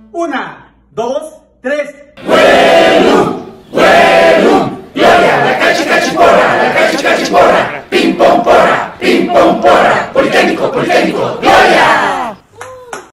Una, dos, tres. Gloria, la cachiporra, pim pom porra, Politécnico, Politécnico.